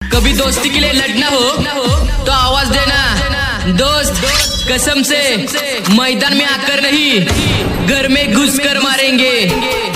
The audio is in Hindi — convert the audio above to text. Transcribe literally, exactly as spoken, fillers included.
कभी दोस्ती के लिए लड़ना हो तो आवाज देना दोस्त, कसम से मैदान में आकर नहीं घर में घुस कर मारेंगे।